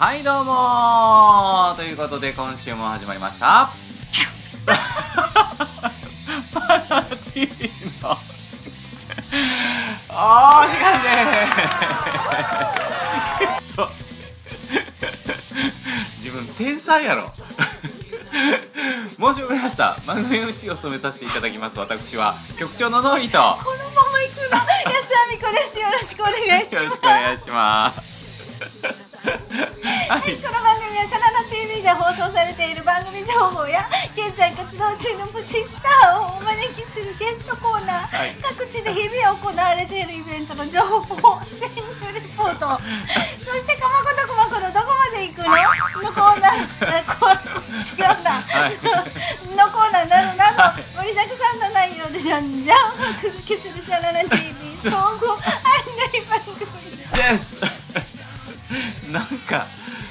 はいどうもーということで今週も始まりましたパナ TV のお時間でー自分天才やろ申し遅れました。番組 MC を務めさせていただきます私は局長のノーリーとこのまま行くの安あみこです。よろしくお願いします。 よろしくお願いしますはい、この番組はシャナナ TV で放送されている番組情報や現在活動中のプチスターをお招きするゲストコーナー、はい、各地で日々行われているイベントの情報、潜入レポート、そしてかまことくまこのどこまで行くののコーナー、違うな、はい、のコーナーなどなど盛りだくさんの内容でじゃんじゃんお続けするシャナナ TV 総合案内番組ですなんか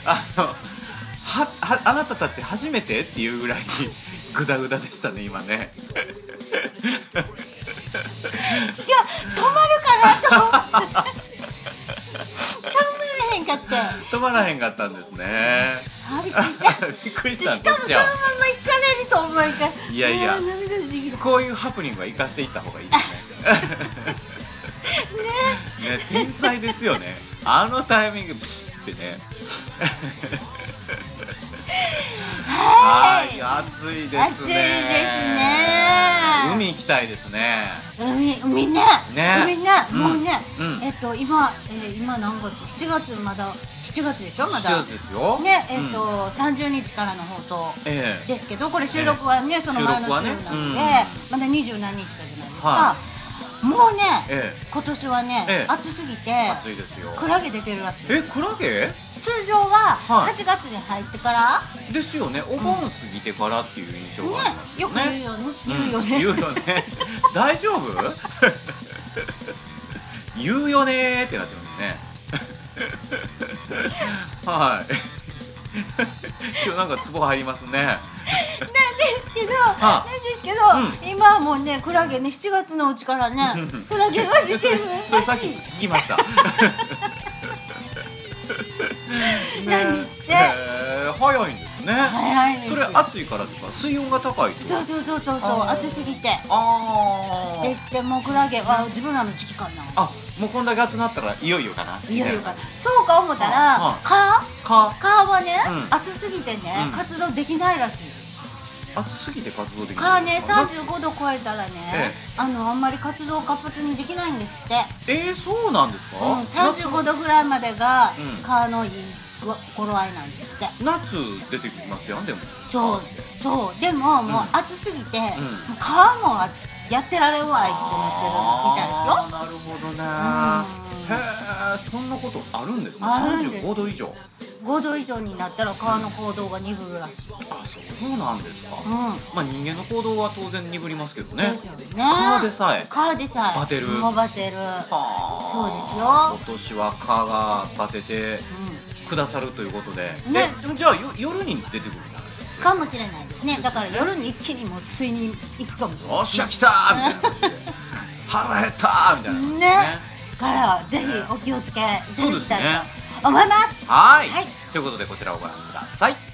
あなたたち初めてっていうぐらいにグダグダでしたね今ねいや止まるかなと思って止まらへんかったんですね。びっくりしたびっくりした。しかもそのまま行かれると思いかいやいやこういうハプニングは生かしていった方がいいですねね、天才ですよね。あのタイミングプシッってねはい、暑いですね。 暑いですね。 海行きたいですね。 海ね、海ね、もうね、今何月？7月まだ7月でしょまだ。 7月ですよ。 ね、30日からの放送ですけど、これ収録はねその前の週なのでまだ20何日かじゃないですか。もうね、今年はね暑すぎてクラゲ出てるらしい。 クラゲ？ 通常は8月に入ってからですよね。お盆過ぎてからっていう印象がありますよね。 よく言うよね。 大丈夫？言うよねーってなってますね。はい。今日なんかツボ入りますね。なんですけど、今はもうねクラゲね7月のうちからねクラゲが出てるそれさっき聞きました。 何って早いんですね。 早いんです。 それ暑いからですか？水温が高いってこと？ そう暑すぎてですって。もうクラゲは自分らの時期かな。 もうこんだけ暑なったらいよいよかな。 いよいよかな。そうか思ったら蚊はね暑すぎてね活動できないらしい。 暑すぎて活動できない。 蚊ね35度超えたらねあんまり活動活発にできないんですって。 そうなんですか ？35度ぐらいまでが蚊のいい頃合いなんですって。 夏出てきますよでも。 そうでももう暑すぎて蚊もやってられんわいってなってるみたいですよ。 なるほどね。へえ、そんなことあるんですね。35度以上 5度以上になったら蚊の行動が鈍るらしい。 そうなんですか。まあ人間の行動は当然鈍りますけどね。 蚊でさえバテる。そうですよ。 今年は蚊がバテてくださるということで、じゃあ夜に出てくるんじゃないですか？ かもしれないですね。だから夜に一気にもう吸いに行くかもしれない。 おっしゃ来たーみたいな感じで腹減ったーみたいな感じでね。 からぜひお気をつけいただきたいと思います。 はい。ということでこちらをご覧ください。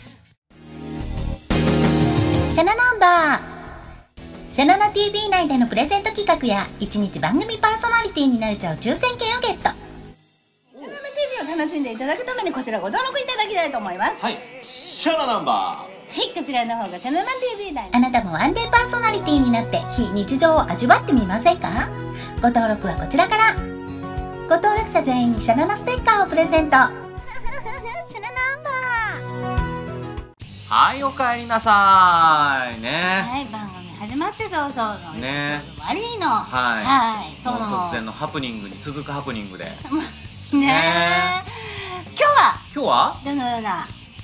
シャナナンバーシャナナ TV 内でのプレゼント企画や1日番組パーソナリティになれちゃう抽選券をゲット。シャナナ TV を楽しんでいただくためにこちらご登録いただきたいと思います。 はい。シャナナンバー。 はい、こちらの方がシャナナ TV 内。あなたもワンデーパーソナリティになって非日常を味わってみませんか？ご登録はこちらから。ご登録者全員にシャナナステッカーをプレゼント。シャナナンバー。 はい、おかえりなさいね。 はい、番組始まってそうそうね。 悪いの。はい、 その突然のハプニングに続くハプニングで。ね。 今日はどのような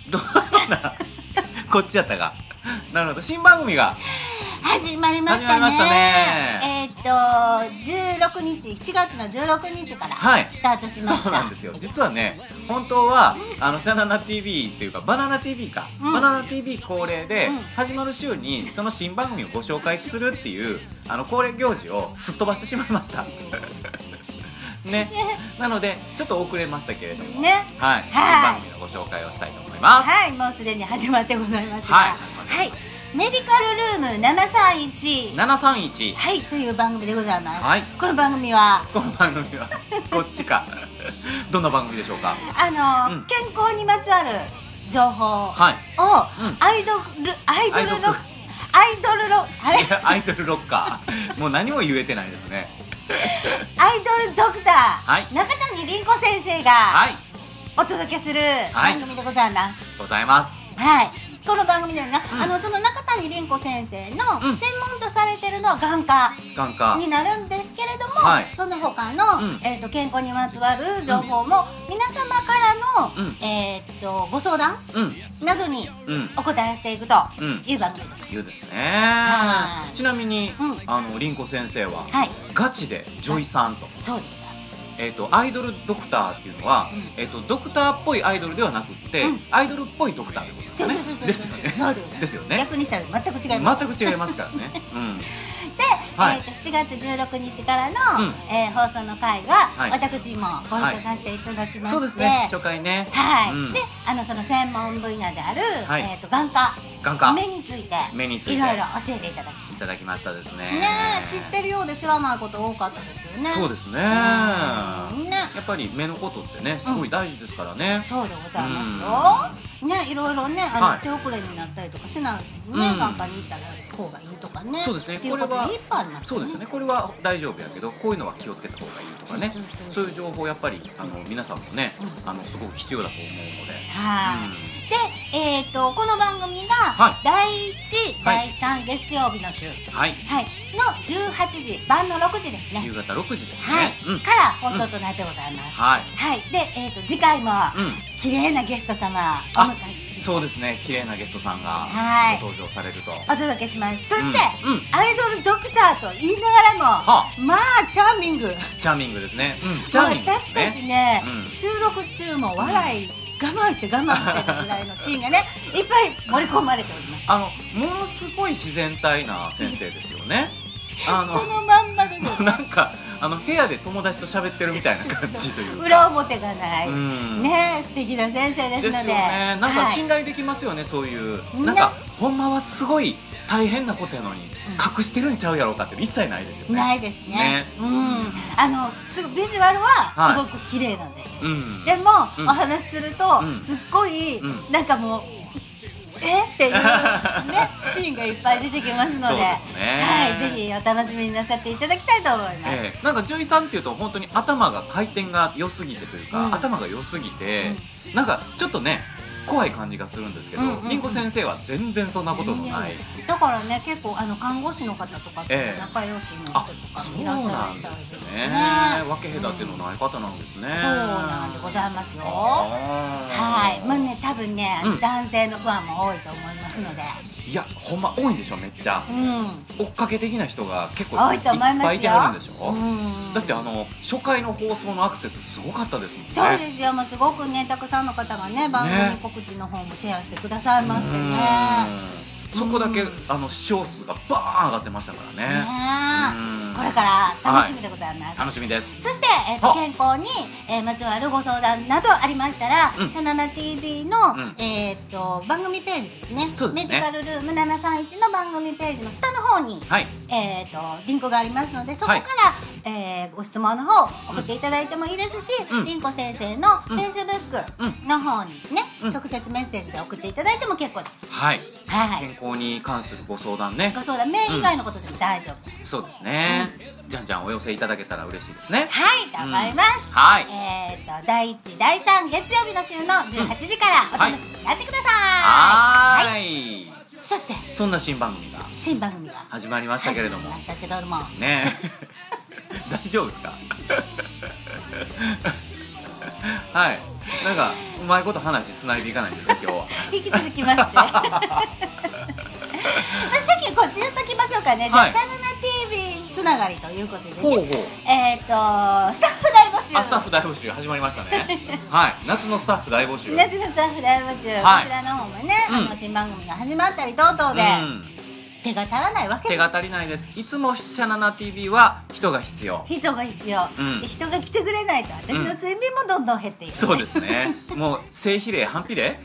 こっちやったか。なるほど。新番組が始まりましたね。16日7月の16日からスタートしました。 そうなんですよ。実はね本当はシャナナ TV っていうかバナナ TV か、バナナ TV 恒例で始まる週にその新番組をご紹介するっていう恒例行事をすっ飛ばしてしまいました。 ね、なのでちょっと遅れましたけれども、 ね、 はい、新番組のご紹介をしたいと思います。 はい、もうすでに始まってございますが、 はいはい、メディカルルーム731 731、 はいという番組でございます。 はい、 この番組はこの番組はこっちかどんな番組でしょうか。 健康にまつわる情報を、 はい、 アイドルロッカーもう何も言えてないですね。 アイドルドクタはいー中谷凛子先生がはいお届けする番組でございます。 ございます。 はい、この番組でね、その中谷凛子先生の専門とされてるのは眼科になるんですけれども、その他の健康にまつわる情報も皆様からのご相談などにお答えしていくという番組です。 いうですね。ちなみに凛子先生はガチで女医さんと。 そうです。 アイドルドクターっていうのはドクターっぽいアイドルではなくってアイドルっぽいドクターってことですね。ですよね。 そうですよね。 逆にしたら全く違います。 全く違いますからね。 で、7月16日からの放送の回は私もご一緒させていただきまして、 そうですね、初回ね。 はい。で、その専門分野である眼科目についていろいろ教えていただきましたですね。 ね、知ってるようで知らないこと多かったですよね。 そうですね。やっぱり目のことってねすごい大事ですからね。 そうでございますよ。ね、いろいろね、手遅れになったりとかしないうちにね、眼科に行った方がいいとかね。 そうですね。これはいっぱいあります。そうですね。これは大丈夫やけど、こういうのは気をつけた方がいいとかね。そういう情報やっぱり皆さんもね、すごく必要だと思うので。 はい。で、この番組が第1、第3月曜日の週、の18時、晩の6時ですね。 夕方6時ですね。から放送となってございます。はい。で、次回も綺麗なゲスト様お迎え。 そうですね、綺麗なゲストさんがご登場されるとお届けします。そしてアイドルドクターと言いながらもまあチャーミングですね。 私たちね、収録中も笑い我慢してるぐらいのシーンがねいっぱい盛り込まれております。 ものすごい自然体な先生ですよね。 そのまんまでね、 なんか部屋で友達と喋ってるみたいな感じというか裏表がないね、素敵な先生ですので、 なんか信頼できますよね。そういうなんかほんまはすごい大変なことやのに隠してるんちゃうやろうかって一切ないですよね。 ないですね。ビジュアルはすごく綺麗なんです。でもお話しするとすっごいなんかもうっていうねシーンがいっぱい出てきますので、ぜひお楽しみになさっていただきたいと思います。 なんか女医さんっていうと本当に頭が回転が良すぎてというか、頭が良すぎてなんかちょっとね怖い感じがするんですけど、凛子先生は全然そんなことのない。 だからね、結構看護師の方とかと仲良しの人とかもいらっしゃるみたいですね。 分け隔てのない方なんですね。 そうなんでございますよ。はい、まあね、多分ね、男性のファンも多いと思いますので。いや、ほんま多いんでしょ、めっちゃ。追っかけ的な人が結構いっ多いと思いますよ。 ぱいいてはるんでしょ。だって初回の放送のアクセスすごかったですもんね。 そうですよ、もうすごくね、たくさんの方がね、番組告知の方もシェアしてくださいましてね。 そこだけ視聴数がバーン上がってましたからね。 これから楽しみでございます。 楽しみです。 そして健康にまつわるご相談などありましたら、シャナナ TV の番組ページですね。メディカルルーム731の番組ページの下の方にリンクがありますので、そこからご質問の方送っていただいてもいいですし、凛子先生の Facebook の方にね直接メッセージで送っていただいても結構です。 はい。健康に関するご相談ね。 ご相談、メイン以外のことでも大丈夫です。 そうですね。じゃんじゃんお寄せいただけたら嬉しいですね。 はい、頑張ります。 はい。 第1、第3月曜日の週の18時からお楽しみになってください。 はい。 そしてそんな新番組が始まりましたけれども。ね。大丈夫ですか。はい。なんかうまいこと話つないでいかないんですか今日は。 引き続きまして。さっきこっち言っときましょうかね。じゃあシャナナ TV つながりということでね。スタッフ大募集。 スタッフ大募集始まりましたね。はい。夏のスタッフ大募集。 夏のスタッフ大募集。こちらの方もね、新番組が始まったり等々で。 手が足らないわけです。 手が足りないです。いつもシャナナ TV は人が必要。 人が必要、で人が来てくれないと私の睡眠もどんどん減っていく、 そうですね。もう正比例反比例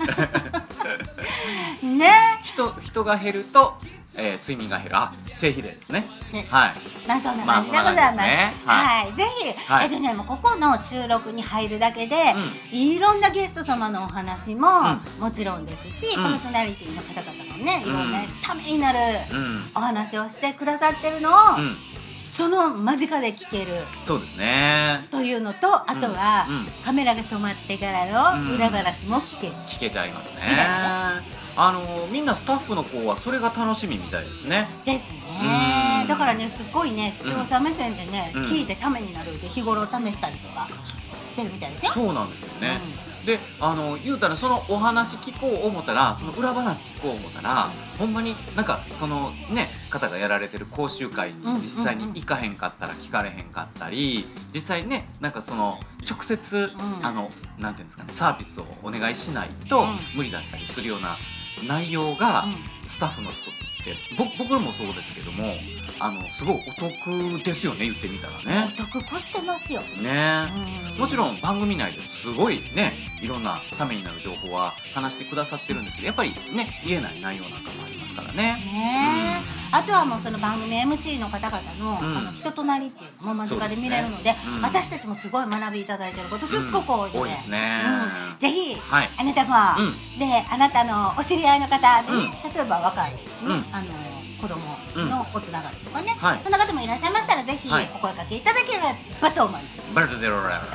ね。 人が減ると、睡眠が減る。正比例ですね。はい。 そんな感じでございます。はい。ぜひもうここの収録に入るだけで、いろんなゲスト様のお話ももちろんですし、パーソナリティの方々のね、いろんなためになるお話をしてくださってるのを、その間近で聞ける。 そうですね。 というのと、あとはカメラが止まってからの裏話も聞けちゃいますね。みんなスタッフの子はそれが楽しみみたいですね。 ですね。だからね、すごいね、視聴者目線でね、聞いてためになるで日頃試したりとかしてるみたいですよ。 そうなんですよね。で、言うたらそのお話聞こう思ったら、その裏話聞こう思ったら、ほんまになんかそのね方がやられてる講習会に実際に行かへんかったら聞かれへんかったり、実際ねなんかその直接なんていうんですかね、サービスをお願いしないと無理だったりするような内容がスタッフの人って僕もそうですけども、すごいお得ですよね、言ってみたらね。 お得越してますよね。もちろん番組内ですごいね、いろんなためになる情報は話してくださってるんですけど、やっぱりね言えない内容なんかもありますからね。 あとはもうその番組 MC の方々の人となりっていうのも間近で見れるので、私たちもすごい学びいただいてることすっごく多いので、ぜひあなたもで、あなたのお知り合いの方でね、例えば若い子供のおつながりとかね、そんな方もいらっしゃいましたら、ぜひお声かけいただければと思います。 バルトゼロラはい。と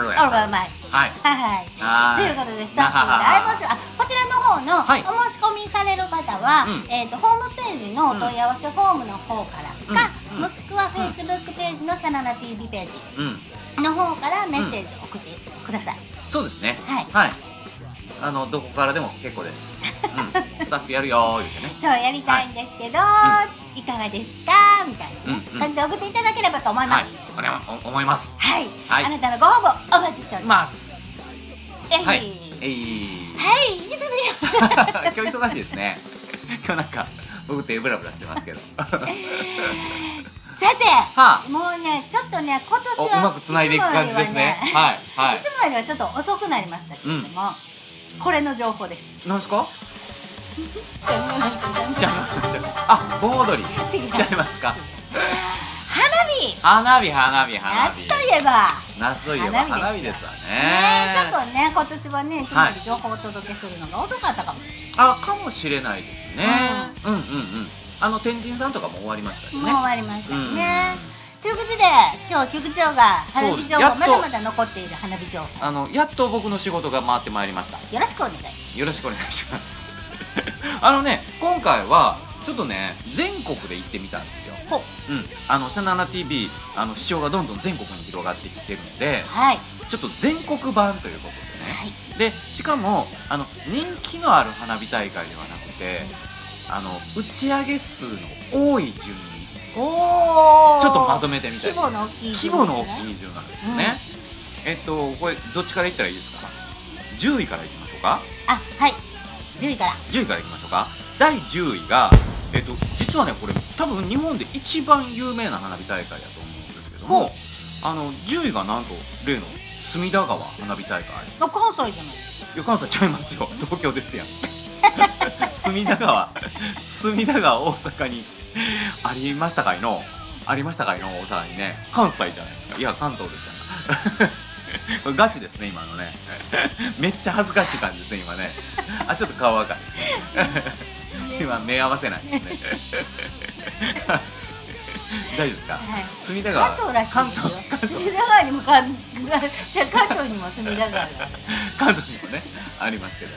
いうことで、スタッフ大募集。こちらの方のお申し込みされる方は、ホームページのお問い合わせフォームの方からか、もしくは Facebook ページのシャナナ TV ページの方からメッセージを送ってください。 そうですね。はい。どこからでも結構です。スタッフやるよー言ってね。 そうやりたいんですけど、いかがですかみたいな感じで送っていただければと思います。 思います。 はい。あなたのご応募お待ちしております。 はい。今日忙しいですね。今日なんか僕手ブラブラしてますけど。 さて、もうね、ちょっとね、今年はうまくつないでいく感じですね。 いつもよりはちょっと遅くなりましたけれども、これの情報です。 なんですか？盆踊りちゃいますか？花火。 夏といえば花火ですわね。 ちょっとね、今年はね、いつもより情報をお届けするのが遅かったかもしれない。 かもしれないですね。天神さんとかも終わりましたしね。 もう終わりましたね。ということで、今日局長が花火情報、まだまだ残っている花火情報、 やっと僕の仕事が回ってまいりました。 よろしくお願いします。 よろしくお願いします。今回はちょっとね、全国で行ってみたんですよ。シャナナ TV 視聴がどんどん全国に広がってきてるので、ちょっと全国版ということでね。でしかも人気のある花火大会ではなくて、打ち上げ数の多い順にちょっとまとめてみたい。規模の大きい順なんですよね。これどっちからいったらいいですか？10位からいきましょうか。 はい、10位からいきましょうか。第10位が実はね、これ多分日本で一番有名な花火大会だと思うんですけども、10位がなんと例の隅田川花火大会。 関西じゃないですか？ いや、関西ちゃいますよ。東京ですやん。隅田川大阪にありましたかいの大阪にね。関西じゃないですか。いや、関東ですから。これガチですね、今のね。めっちゃ恥ずかしい感じですね、今ね。ちょっと顔赤い。今目合わせないですね。大丈夫ですか？隅田川。 関東らしいですよ。隅田川にも関東にも隅田川が。 関東にもね、ありますけど。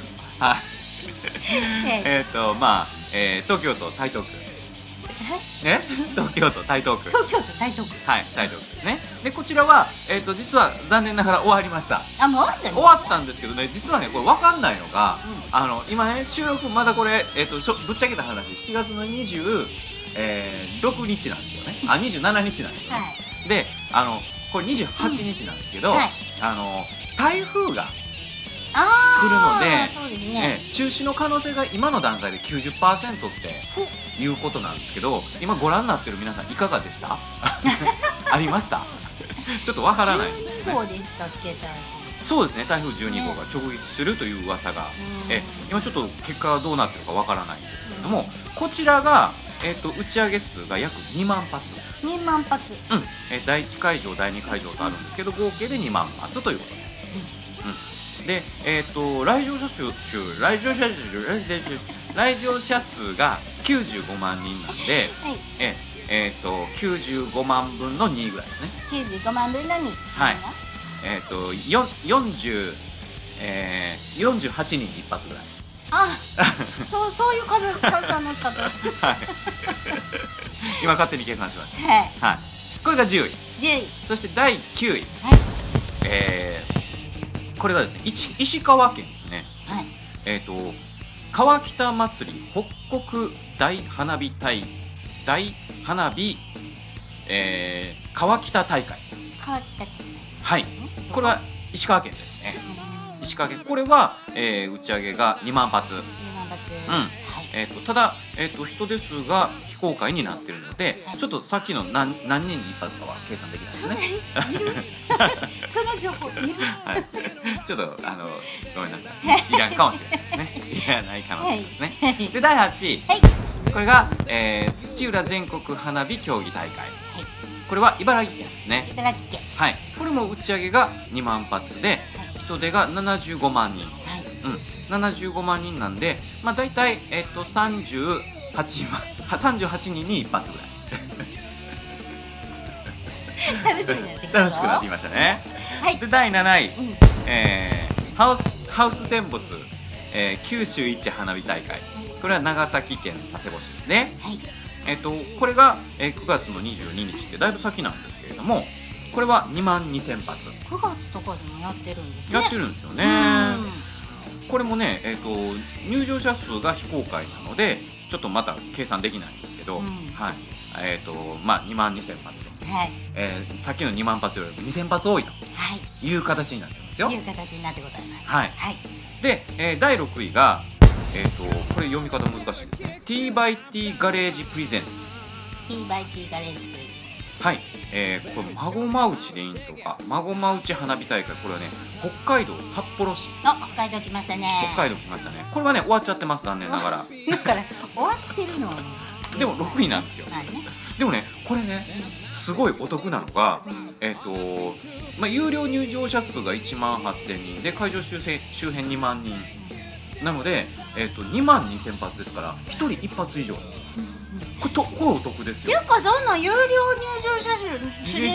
東京都台東区。東京都台東区。はい、台東区ですね。で、こちらは実は残念ながら終わりました。 もう終わったんですけどね、実はね、これ分かんないのが、今ね、収録まだこれぶっちゃけた話、7月の26日なんですよね。27日なんですよね。で、これ28日なんですけど、台風が来るので、中止の可能性が今の段階で 90% っていうことなんですけど、今ご覧になってる皆さんいかがでした？ありました？ちょっとわからないですね。 12号でしたっけ？ そうですね、台風12号が直撃するという噂が、今ちょっと結果がどうなってるかわからないんですけれども、こちらが、打ち上げ数が約2万発。 2万発。 第1会場第2会場とあるんですけど、合計で2万発ということです。で、来場者数が95万人なんで、95万分の2ぐらいですね。 95万分の2。 はい。48人一発ぐらい。 そういう数算の仕方。 はい。今勝手に計算しました。はい。これが10位。そして第9位。これがですね、石川県ですね。川北祭り北国大花火川北大会。はい。これは石川県ですね。石川県、これは、打ち上げが2万発。ただ、人手数が非公開になっているので、ちょっとさっきの何人に一発かは計算できないですね。 その情報いる？ ちょっとごめんなさい。いらんかもしれないですね。いらない可能性ですね。で、第8位。これが、土浦全国花火競技大会。これは茨城県ですね。 茨城県。 はい。これも打ち上げが2万発で、人手が75万人。75万人なんで、まあ大体38人に一発ぐらい。楽しくなってきましたね。で、第7位、ハウステンボス、九州一花火大会。これは長崎県佐世保市ですね。これが、9月の22日ってだいぶ先なんですけれども、これは2万2000発。 9月とかでもやってるんですね。 やってるんですよね。これもね、入場者数が非公開なのでちょっとまた計算できないんですけど、まあ2万2000発と、さっきの2万発よりも2000発多いという形になってますよ。 いう形になってございます。 で、第6位が、これ読み方難しいですね。T/T ガレージプレゼンツ。 T/T ガレージプレゼンツ。 はい。これ孫間内でいいんとか孫間内花火大会、これはね北海道札幌市。 北海道来ましたね。 北海道来ましたね。これはね終わっちゃってます、残念ながら。 だから終わってるのはね。 でも6位なんですよ。でもねこれねすごいお得なのが、有料入場者数が1万8000人で会場周辺2万人なので、2万2000発ですから1人1発以上。これお得ですよ。 っていうか、そんな有料入場者数有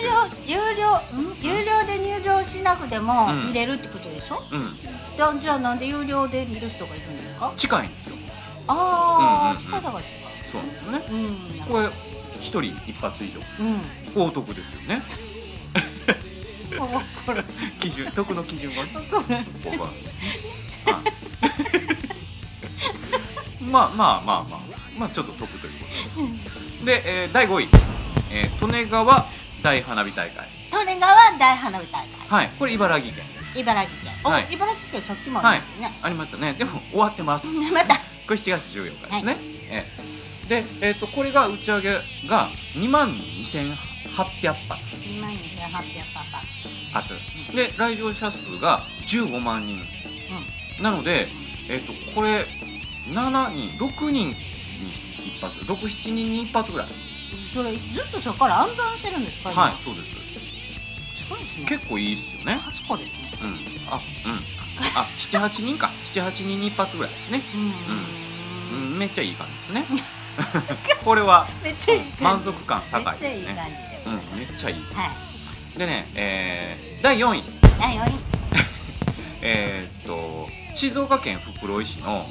料で入場しなくても見れるってことでしょ。じゃあなんで有料で見る人がいるんですか？ 近いんですよ。 近さが違う。 そうなんですよね。これ1人1発以上、お得ですよね。基準、得の基準がまあちょっと得ということです。で、第5位、利根川大花火大会。 利根川大花火大会。 はい、これ茨城県です。 茨城県。茨城県さっきもありましたね。 ありましたね。でも終わってます。 また。 これ7月14日ですね。で、これが打ち上げが2万2800発。 2万2800 発。で、来場者数が15万人。なので、これ6人に一発、6、7人に一発ぐらい。 それずっとそこから暗算してるんですか？ はい、そうです。 すごいですね。 結構いいですよね。 賢いですね。 7、8人か。7、8人に一発ぐらいですね。めっちゃいい感じですね。これは満足感高いですね。めっちゃいい。でね、第4位。静岡県袋井市の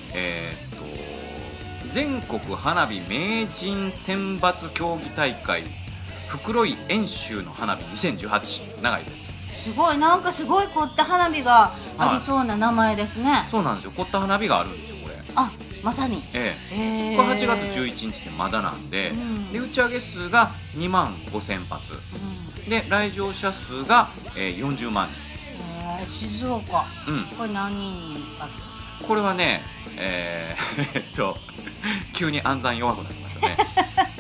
全国花火名人選抜競技大会袋井遠州の花火2018、長いです。 すごい、なんかすごい凝った花火がありそうな名前ですね。 そうなんですよ、凝った花火があるんですよ、これ。 まさに。これ8月11日でまだなんで、で打ち上げ数が2万5000発、で来場者数が40万人。 静岡。これ何人に一発？ これはね急に暗算弱くなりましたね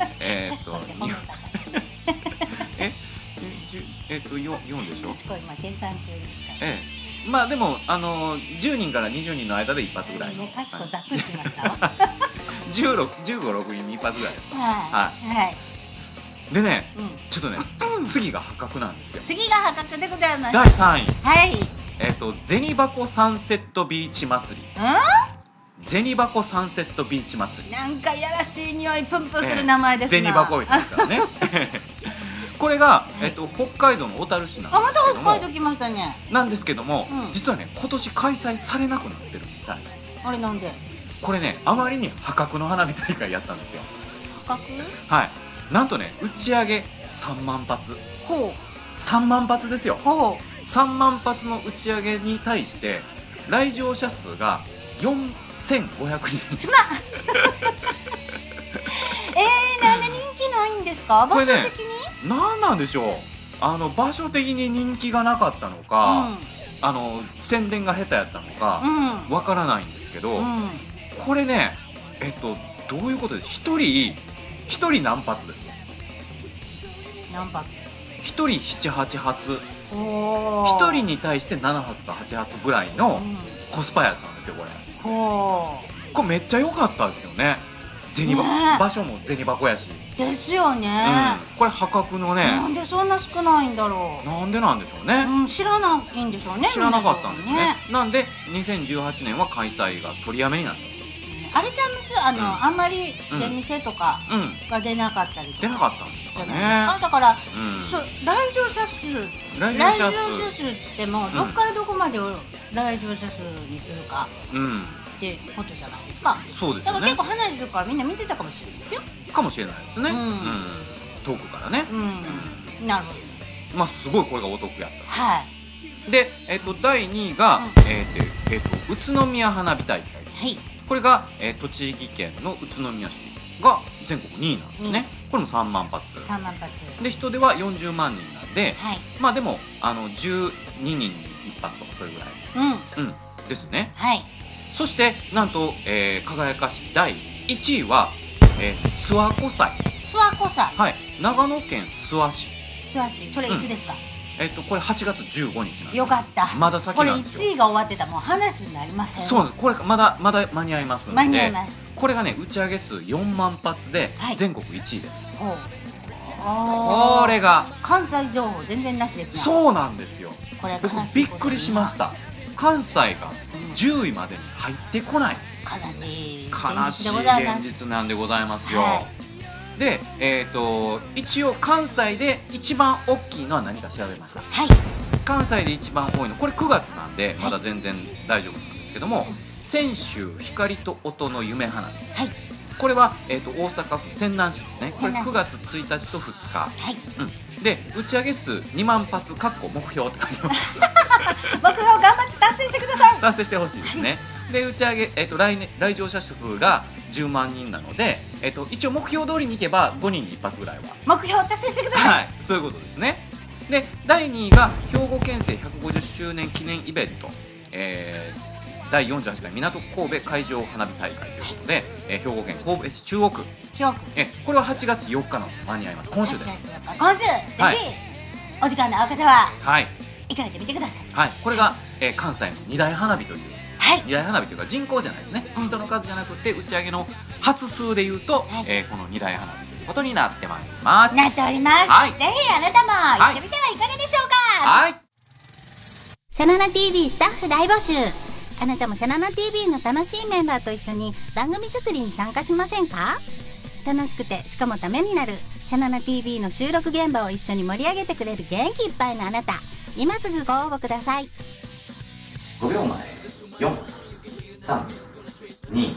4でしょ。 今計算中ですから。 まあでも10人から20人の間で一発ぐらいの。 かしこざっくりしましたわ。 15、6人に一発ぐらいです。 はい。 でね、ちょっとね、次が破格なんですよ。 次が破格でございます。 第3位。 はい。 銭箱サンセットビーチ祭り。銭箱サンセットビーチ祭り。 なんかやらしい匂いプンプンする名前ですな。 銭箱ですからね。これが北海道の小樽市なんですけども。 また北海道来ましたね。 なんですけども、実はね今年開催されなくなってるみたいなんですよ。 あれなんで？ これねあまりに破格の花火大会やったんですよ。 破格？ はい。なんとね打ち上げ3万発。 ほう。 3万発ですよ。 ほう。 3万発の打ち上げに対して来場者数が4500人。 少ななんで人気ないんですか？場所的に？ 何なんでしょう。場所的に人気がなかったのか、宣伝が下手やったのかわからないんですけど、これねどういうことです？一人何発です？ 何発？ 一人7、8発。一人に対して7発か8発ぐらいのコスパやったんですよこれ。これめっちゃ良かったですよね。場所も銭箱やし。 ですよね。 これ破格のね。 なんでそんな少ないんだろう。 なんでなんでしょうね。 知らないんでしょうね。 知らなかったんですね。なんで2018年は開催が取りやめになった。 あれちゃいます。あんまり出店とかが出なかったりとか。 出なかったんですかね。 だから来場者数っつってもどっからどこまでを来場者数にするかってことじゃないですか。 そうですね。 だから結構離れてるからみんな見てたかもしれないですよ。 かもしれないですね。遠くからね。 なるほど。 まあすごいこれがお得やった。 はい。 で第2位が宇都宮花火大会。 はい。 これが栃木県の宇都宮市が全国2位なんですね。これも3万発。 3万発。 で人手は40万人なんで、まあでも12人に1発とかそれぐらいですね。 はい。 そしてなんと輝かしい第1位は諏訪湖祭。 諏訪湖祭。 はい。長野県諏訪市。 諏訪市。それいつですか？ これ8月15日なんです。 よかった。 まだ先なんですよ。 これ1位が終わってたらもう話になりません。 そうです。これまだ間に合いますので。 間に合います。 これがね打ち上げ数4万発で全国1位です。 これが関西情報全然なしですね。 そうなんですよ。 これびっくりしました。関西が10位までに入ってこない。 悲しい現実なんでございますよ。で一応関西で一番大きいのは何か調べました。関西で一番多いのこれ9月なんでまだ全然大丈夫なんですけども、泉州光と音の夢花火。これは大阪府泉南市ですね。これ9月1日と2日。で打ち上げ数2万発目標って書いてます。 目標頑張って達成してください。 達成してほしいですね。で打ち上げ来場者数が10万人なので一応目標通りにいけば5人に1発ぐらいは目標達成してください。 はい、そういうことですね。で第2位が兵庫県政150周年記念イベント、第48回港区神戸海上花火大会ということで、兵庫県神戸市中央区。これは8月4日の間に合います。今週です。 今週ぜひお時間の合う方は行かれてみてください。 はい、これが関西の2大花火という2大花火というか人口じゃないですね。人の数じゃなくて打ち上げの発数でいうとこの2大花火ということになってまいります。 なっております。ぜひあなたも行ってみてはいかがでしょうか。 はい。 シャナナ TV スタッフ大募集。あなたもシャナナ TV の楽しいメンバーと一緒に番組作りに参加しませんか？楽しくてしかもためになるシャナナ TV の収録現場を一緒に盛り上げてくれる元気いっぱいのあなた、今すぐご応募ください。 5秒前。4、3、2。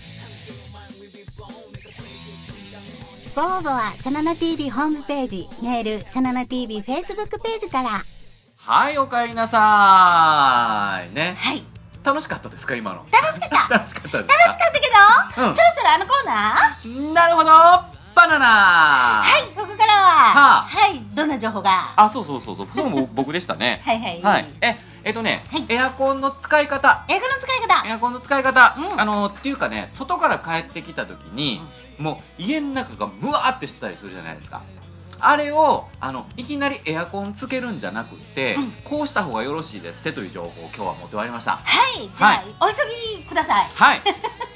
ご応募はシャナナ TV ホームページ、メール、シャナナ TV フェイスブックページから。 はい、おかえりなさーいね。 はい。 楽しかったですか今の？ 楽しかった。 楽しかったですか？ 楽しかったけど、そろそろあのコーナー？ なるほど。バナナ。 はい、ここからははい、どんな情報が？ そうそう、僕でしたね。 はい。 エアコンの使い方、 エアコンの使い方、 エアコンの使い方、っていうかね、外から帰ってきた時に、もう家の中がブワーってしてたりするじゃないですか。あれをいきなりエアコンつけるんじゃなくて、こうした方がよろしいですせという情報を今日は持ってまいりました。 はい、じゃあお急ぎください。 はい。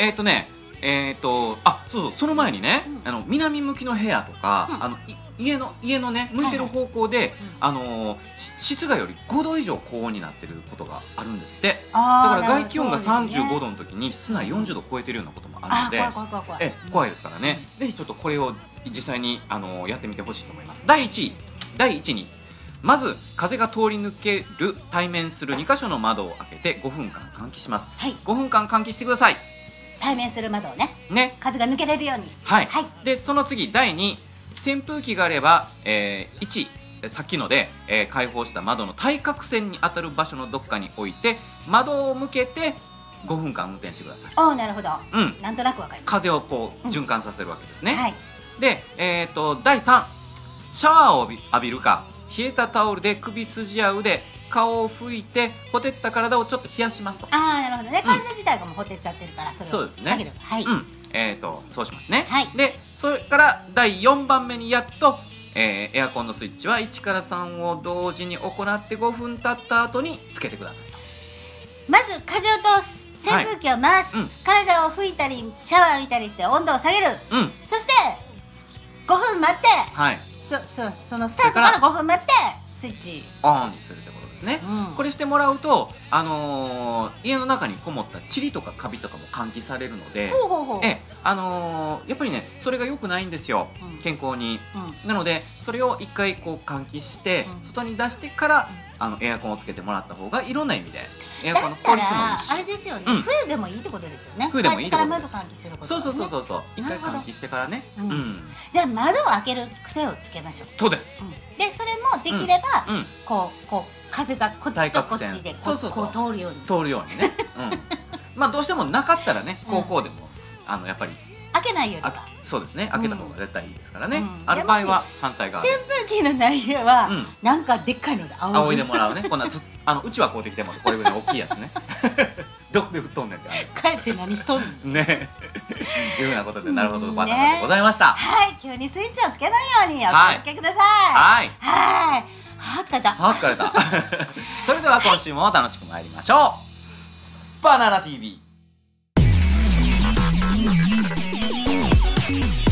そうそう、その前にね、南向きの部屋とか、家のね向いてる方向で、室外より5度以上高温になってることがあるんですって。だから外気温が35度の時に室内40度超えてるようなこともあるので、怖いですからね。ぜひちょっとこれを実際にやってみてほしいと思います。第1に、まず風が通り抜ける対面する2箇所の窓を開けて5分間換気します。5分間換気してください。 対面する窓をね、風が抜けれるように。 はい。でその次、第2、扇風機があれば、1、さっきので、開放した窓の対角線に当たる場所のどっかに置いて窓を向けて5分間運転してください。 おお、なるほど。なんとなくわかります。 風をこう循環させるわけですね。で、第3、シャワーを浴びるか、冷えたタオルで首筋や腕、顔を拭いてほてった体をちょっと冷やしますと。 なるほどね。体自体がもうほてっちゃってるから、それを下げる。はい。 そうしますね。でそれから第4番目にやっと、エアコンのスイッチは1から3を同時に行って5分経った後につけてくださいと。 まず風を通す、扇風機を回す、体を拭いたりシャワー浴びたりして温度を下げる、そして5分待って、そのスタートから5分待ってスイッチオンにするってことですね。これしてもらうと、家の中にこもった塵とかカビとかも換気されるので、やっぱりねそれが良くないんですよ、健康に。なのでそれを一回こう換気して外に出してからエアコンをつけてもらった方がいろんな意味でエアコンの効率もいいし。 あれですよね、冬でもいいってことですよね。 冬でもいいってことです。 帰ってからまず換気すること。 そう一回換気してからね。 じゃあ窓を開ける癖をつけましょう。 そうです。 でそれもできればこう風がこっちとこっちでこう通るようにね。まあどうしてもなかったらね、高校でもやっぱり開けないよりは。 そうですね、開けた方が絶対いいですからね。ある場合は反対側。 扇風機の内容はなんかでっかいので仰いでもらうね。こんなうちはこうできてもこれぐらい大きいやつね。どこで売っとんねんって話です。 帰って何しとんねんね。いうようなことで、なるほどバナナでございました。 はい、急にスイッチをつけないようにお気をつけください。はい。疲れた。 疲れた。それでは今週も楽しく参りましょう。バナナ TV。